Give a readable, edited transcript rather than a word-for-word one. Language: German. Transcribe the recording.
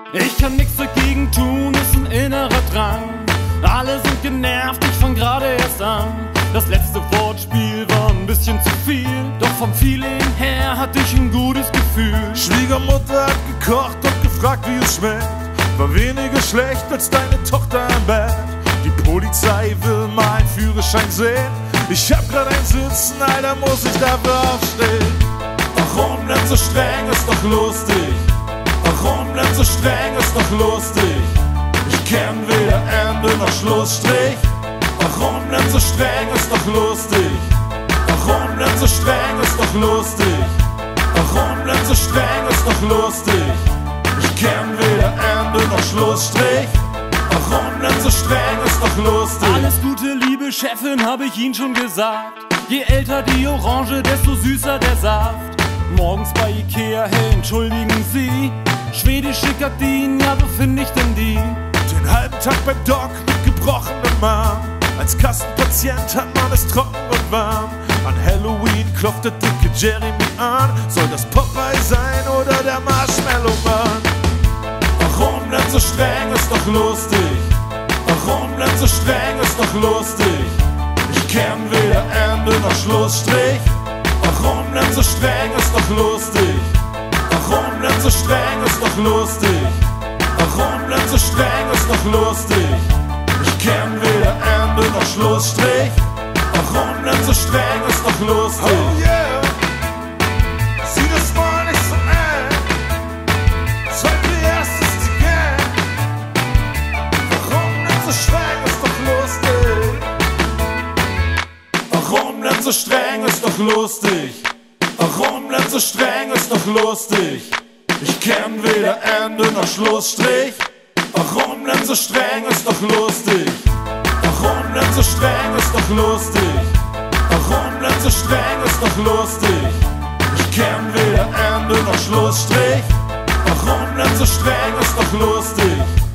Ich kann nichts dagegen tun, ist ein innerer Drang. Alle sind genervt, ich fang gerade erst an. Das letzte Wortspiel war ein bisschen zu viel, doch vom Feeling her hatte ich ein gutes Gefühl. Schwiegermutter hat gekocht und gefragt, wie es schmeckt. War weniger schlecht als deine Tochter im Bett. Die Polizei will meinen Führerschein sehen. Ich hab grad ein Sitzen, Alter, muss ich dafür aufstehen. Warum denn so streng, ist doch lustig. Warum denn so streng, ist doch lustig. Ich kenn weder Ende noch Schlussstrich. Warum denn so streng, ist doch lustig. Warum denn so streng, ist doch lustig. Warum denn so streng, ist doch lustig. Ich kenn weder Ende noch Schlussstrich. Warum denn so streng, ist doch lustig. Alles Gute, liebe Chefin, hab ich Ihnen schon gesagt. Je älter die Orange, desto süßer der Saft. Morgens bei Ikea, hey, entschuldigen Sie. Schwedische Gardinen, ja, wo find ich denn die? Den halben Tag beim Doc mit gebrochenem Arm. Als Kassenpatient hat man es trocken und warm. An Halloween klopft der dicke Jeremy an. Soll das Popeye sein oder der Marshmallow Mann? Warum denn so streng, ist doch lustig. Warum denn so streng, ist doch lustig. Ich kenn weder Ende noch Schlussstrich. Warum denn so streng, ist doch lustig. Warum denn so streng, ist doch lustig. Warum denn so streng, ist doch lustig. Ich kenn weder Ende noch Schlussstrich. Warum denn so streng, ist doch lustig. Oh yeah, sieh das mal nicht so eng. 2 PS ist die Gang. Warum denn so streng, ist doch lustig. Warum denn so streng, ist doch lustig. Warum denn so streng, ist doch lustig. Ich kenn weder Ende noch Schlussstrich. Warum denn so streng, ist doch lustig. Warum denn so streng, ist doch lustig. Warum denn so streng, ist doch lustig. Ich kenn weder Ende noch Schlussstrich. Warum denn so streng, ist doch lustig.